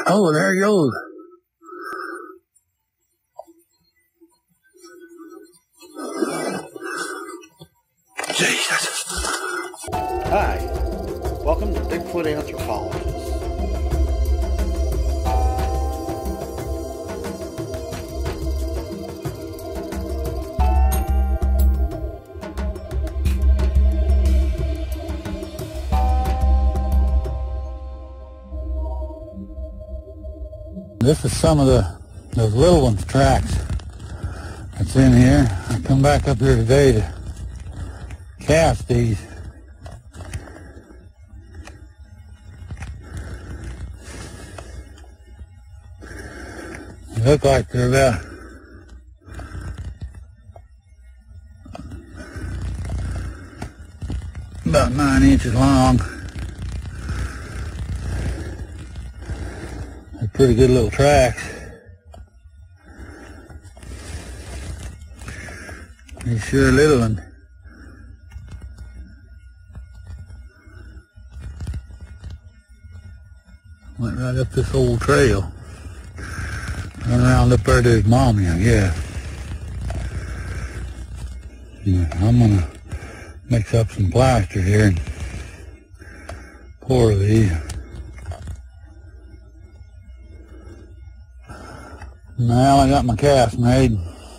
Oh, there he goes. Jesus. Hi, welcome to Bigfoot Anthropologist. This is some of those little ones' tracks that's in here. I come back up here today to cast these. They look like they're about 9 inches long. They're pretty good little tracks. These sure little ones. Went right up this old trail. Run around up there to his mommy, I guess. Yeah, I'm gonna mix up some plaster here and pour these. Now I got my cast made.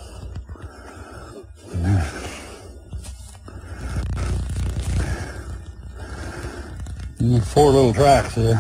And there's 4 little tracks there.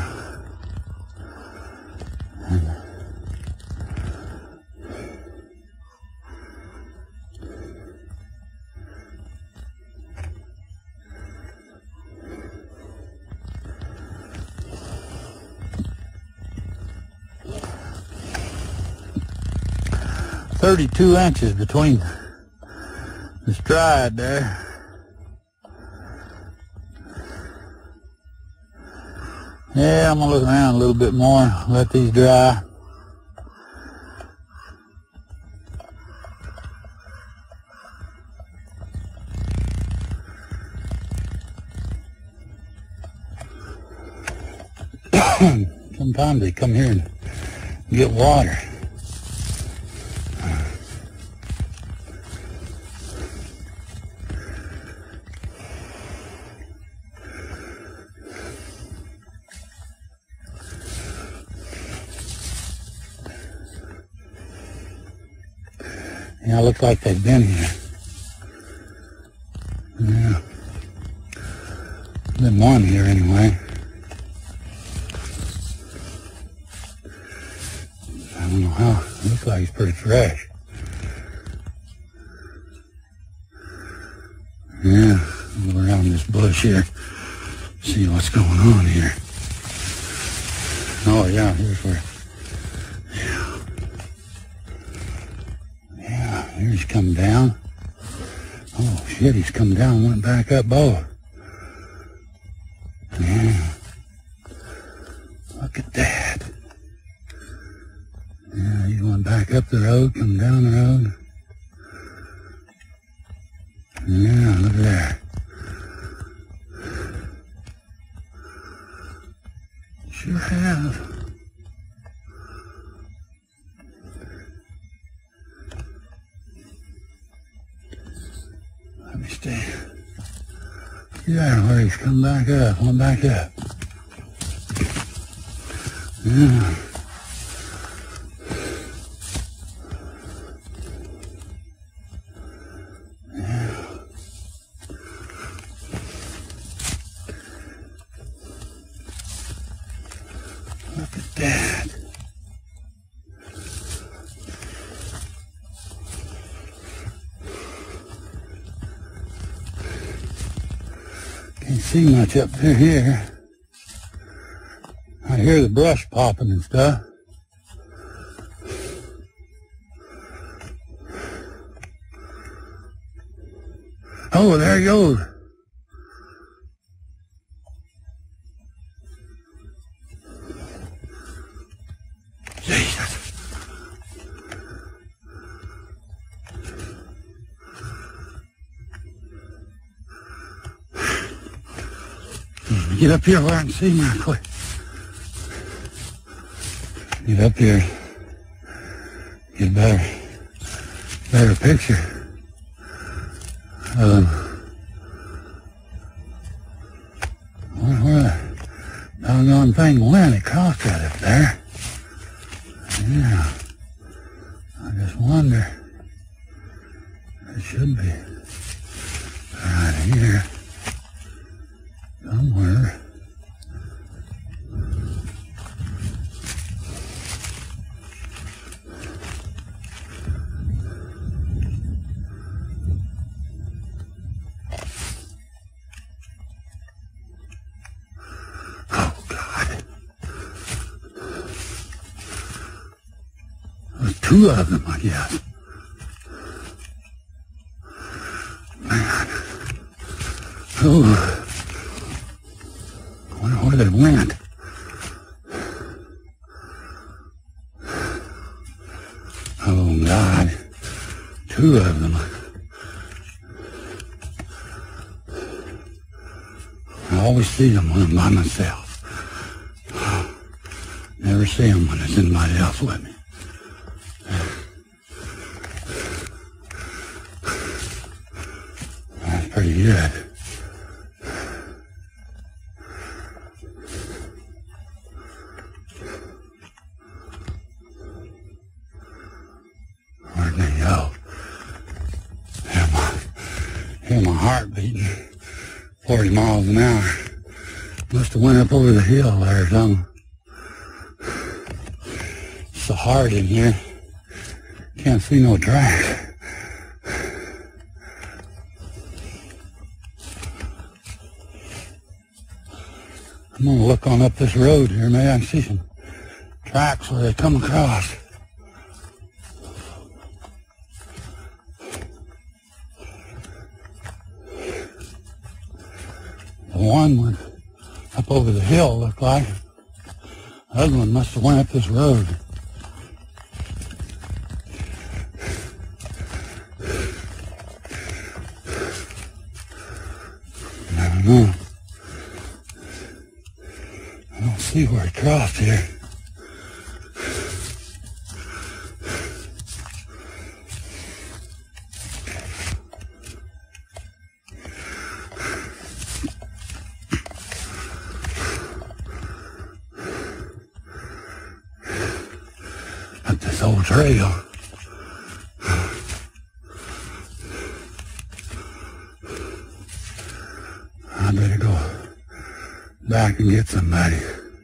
"32 inches between the stride there." Yeah, I'm gonna look around a little bit more, let these dry. Sometimes they come here and get water. Yeah, it looks like they've been here. Yeah. Been one here anyway. I don't know how. It looks like it's pretty fresh. Yeah, go around this bush here. See what's going on here. Oh yeah, here's where. He's come down. Oh shit, he's come down and went back up both. Yeah. Look at that. Yeah, he went back up the road, come down the road. Yeah, look at that. Sure has. Let me stay. Yeah, where he's come back up, went back up. Yeah. Yeah. Look at that. Can't see much up through here. I hear the brush popping and stuff. Oh, there he goes. Jesus. Get up here where I can see him real quick. Get up here, get a better picture of them. Where the doggone thing went? It crossed right up there. Yeah. I just wonder. It should be right here somewhere. Oh God. There's two of them, I guess. Man. Oh. I wonder where they went. Oh God. Two of them. I always see them when I'm by myself. Never see them when there's somebody else with me. That's pretty good. Where'd they go? Hear my heart beating 40 miles an hour. Must have went up over the hill there or something. It's so hard in here. Can't see no tracks. I'm gonna look on up this road here. Maybe I can see some tracks where they come across. The one went up over the hill, looked like. The other one must have went up this road. I don't know. I don't see where he crossed here. Up this old trail. I better go back and get somebody.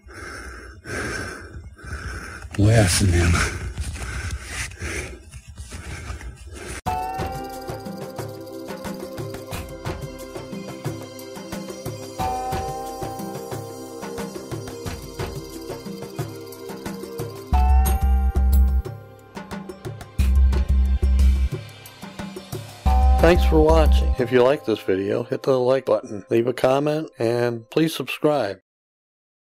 Wes and him. Thanks for watching. If you like this video, hit the like button, leave a comment, and please subscribe.